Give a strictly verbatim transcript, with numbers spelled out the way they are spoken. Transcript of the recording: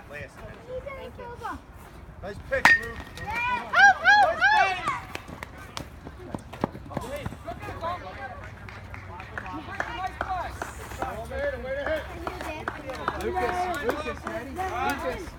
that last minute. Thank you. Nice pitch, Luke. Yeah. Nice pitch. Lucas, Lucas, ready? Lucas.